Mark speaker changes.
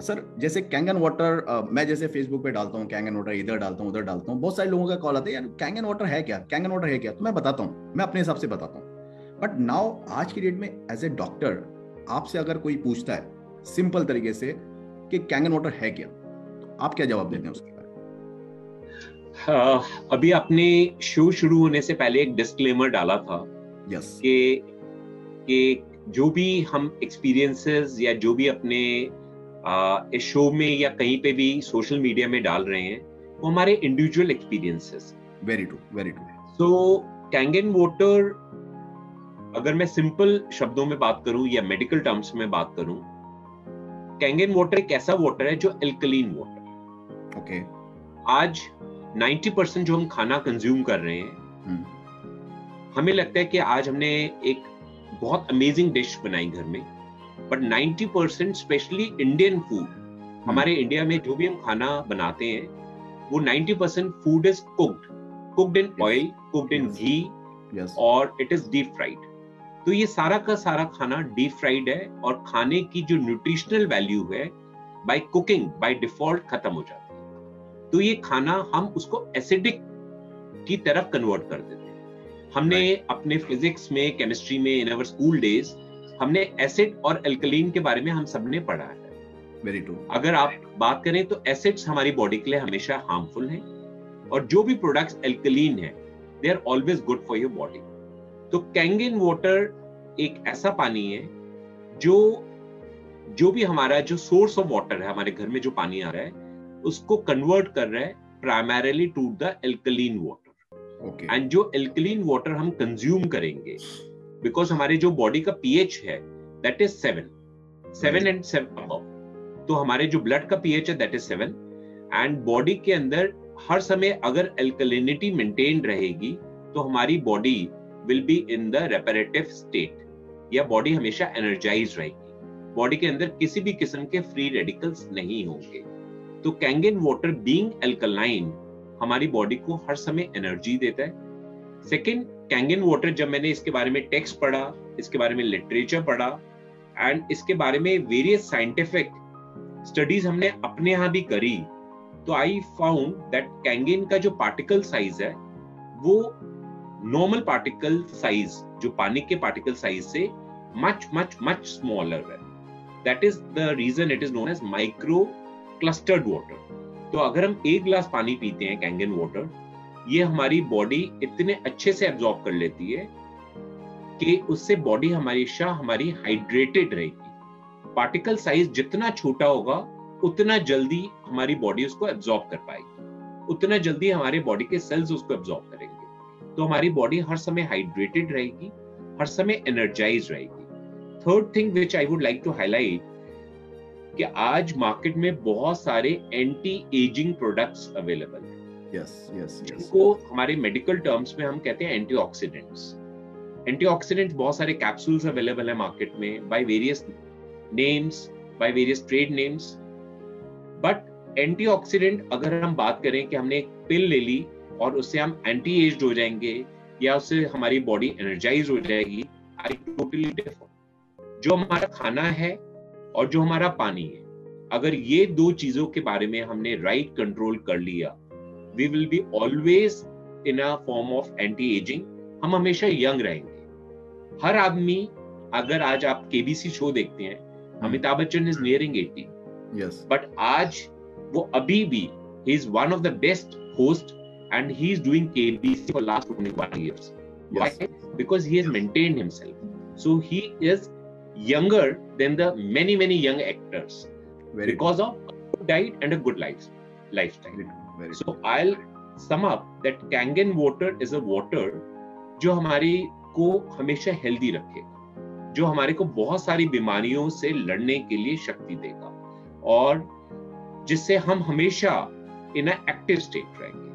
Speaker 1: Sir जैसे Kangen water, मैं जैसे फेसबुक पे डालता हूँ कैंगन वाटर, इधर डालता हूँ उधर डालता हूँ, बहुत सारे लोगों का कॉल आता है यार कैंगन वाटर है क्या, कैंगन वाटर है क्या, तो मैं बताता हूँ, मैं अपने हिसाब से बताता हूँ। बट नाउ आज की डेट में एज ए डॉक्टर आपसे अगर कोई पूछता है सिंपल तरीके से कि कैंगन वाटर है क्या, तो आप क्या जवाब देते हैं उसके बारे
Speaker 2: अभी आपने शो शुरू होने से पहले एक डिस्क्लेमर डाला था
Speaker 1: में? यस।
Speaker 2: कि जो भी हम एक्सपीरियंसेस या जो भी अपने इस शो में या कहीं पे भी सोशल मीडिया में डाल रहे हैं वो हमारे individual experiences.
Speaker 1: Very true, very true.
Speaker 2: So Kangen water, अगर मैं सिंपल शब्दों में बात करूं या मेडिकल टर्म्स में बात करूं, कैंगन वाटर एक ऐसा वाटर है जो एल्कलीन वाटर।
Speaker 1: ओके।
Speaker 2: आज 90% जो हम खाना कंज्यूम कर रहे हैं, हमें लगता है कि आज हमने एक बहुत अमेजिंग डिश बनाई घर में, बट 90% स्पेशली इंडियन फूड, हमारे इंडिया में जो भी हम खाना बनाते हैं वो 90% food is cooked in oil, cooked in ghee, और इट इज डीप फ्राइड। तो ये सारा का सारा खाना डीप फ्राइड है और खाने की जो न्यूट्रिशनल वैल्यू है बाय कुकिंग बाय डिफॉल्ट खत्म हो जाती है। तो ये खाना हम उसको एसिडिक की तरफ कन्वर्ट कर देते हैं। हमने अपने फिजिक्स में, केमिस्ट्री में, इन आवर स्कूल डेज हमने एसिड और एल्कलीन के बारे में हम सबने पढ़ा है।
Speaker 1: Very true.
Speaker 2: अगर आप बात करें तो एसिड्स हमारी बॉडी के लिए हमेशा हार्मफुल हैं, और जो भी प्रोडक्ट्स एल्कलीन है they are always good for your body. तो कैंगन वाटर एक ऐसा पानी है जो भी हमारा जो सोर्स ऑफ वाटर है, हमारे घर में जो पानी आ रहा है उसको कन्वर्ट कर रहा है primarily to the alkaline water. And जो एल्कलीन वाटर हम कंज्यूम करेंगे, बिकॉज हमारे जो बॉडी का पीएच है दैट इज 7 एंड 7 अबव, तो हमारे जो ब्लड का पीएच है दैट इज 7, एंड बॉडी के अंदर हर समय अगर एल्कलिनिटी मेंटेन रहेगी तो हमारी body will be in the reparative state, या बॉडी हमेशा एनर्जाइज रहेगी, बॉडी के अंदर किसी भी किस्म के फ्री रेडिकल्स नहीं होंगे। तो कैंगन वाटर बीइंग एल्कलाइन हमारी बॉडी को हर समय एनर्जी देता है। सेकंड, कैंगन वाटर जब मैंने इसके बारे में टेक्स्ट पढ़ा, इसके बारे में लिटरेचर पढ़ा, एंड इसके बारे में वेरियस साइंटिफिक स्टडीज हमने अपने यहां भी करी, तो आई फाउंड दैट कैंगन का जो पार्टिकल साइज है वो नॉर्मल पार्टिकल साइज, जो पानी के पार्टिकल साइज से मच मच मच स्मॉलर है। That is the reason it is known as micro clustered water. तो अगर हम एक गिलास पानी पीते हैं कैंगन वाटर, ये हमारी बॉडी इतने अच्छे से एब्जॉर्ब कर लेती है कि उससे बॉडी हमेशा हमारी हाइड्रेटेड रहेगी। पार्टिकल साइज जितना छोटा होगा उतना जल्दी हमारी बॉडी उसको एब्जॉर्ब कर पाएगी, उतना जल्दी हमारे बॉडी के सेल्स उसको एब्जॉर्ब करेंगे, तो हमारी बॉडी हर समय हाइड्रेटेड रहेगी, हर समय एनर्जाइज रहेगी। Third thing which I would like to highlight कि आज मार्केट में बहुत सारे एंटी एजिंग प्रोडक्ट्स अवेलेबल हैं। जिनको हमारे मेडिकल टर्म्स में हम कहते हैं एंटीऑक्सीडेंट्स। एंटीऑक्सीडेंट्स बहुत सारे कैप्सूल्स अवेलेबल है मार्केट में by various names, by various trade names. But antioxidant अगर हम बात करें कि हमने एक पिल ले ली और उससे हम एंटी एज्ड हो जाएंगे या उससे हमारी बॉडी एनर्जाइज हो जाएगी, आई टोटली डिफर। जो हमारा खाना है और जो हमारा पानी है, अगर ये दो चीजों के बारे में हमने राइट कंट्रोल कर लिया, we will be always in a form of anti ageing, हम हमेशा यंग रहेंगे। हर आदमी, अगर आज आप केबीसी शो देखते हैं, Amitabh Bachchan is nearing 80, but आज वो अभी भी ही is one of the best host and he is doing KBC for last 21 years. Why? Because he has maintained himself. So he is younger than the many young actors because of a good diet and a good lifestyle. So I'll sum up that Kangen water is a water जो हमारी को हमेशा healthy रखेगा, जो हमारे को बहुत सारी बीमारियों से लड़ने के लिए शक्ति देगा, और जिससे हम हमेशा इन अ एक्टिव स्टेट रहेंगे।